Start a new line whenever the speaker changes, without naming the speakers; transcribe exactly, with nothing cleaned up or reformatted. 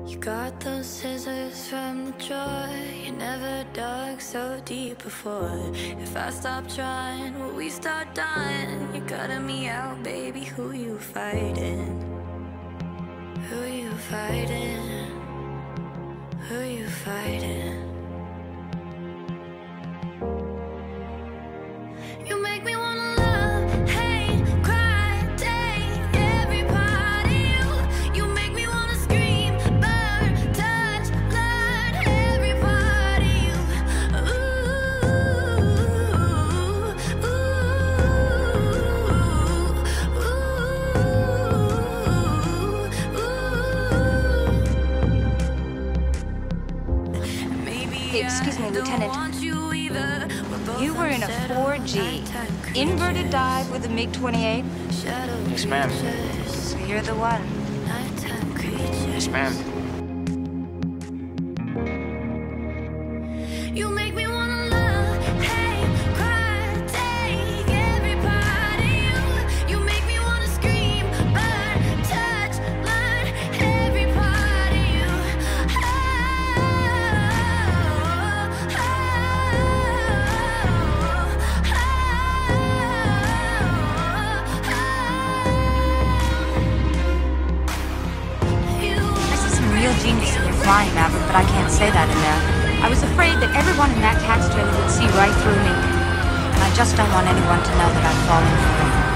You got those scissors from the drawer. You never dug so deep before. If I stop trying, will we start dying? You're cutting me out, baby. Who you fighting? Who you fighting? Who you fighting? You make me wanna love, hate, cry, take every part of you. You make me wanna scream, burn, touch, learn every part of you. Ooh, ooh, ooh, ooh. Maybe
Hey, excuse me, Lieutenant. You were in a four G, inverted dive with a MiG twenty-eight?
Yes, ma'am.
So you're the one.
Yes, ma'am.
You make me wanna love, hate, cry, take every part of you. You make me wanna scream, burn, touch, learn every part of you. Oh, oh,
I see some real genius in your flying, Maverick, but I can't say that in there. I was afraid that everyone in that tax trailer would see right through me, and I just don't want anyone to know that I've fallen for it.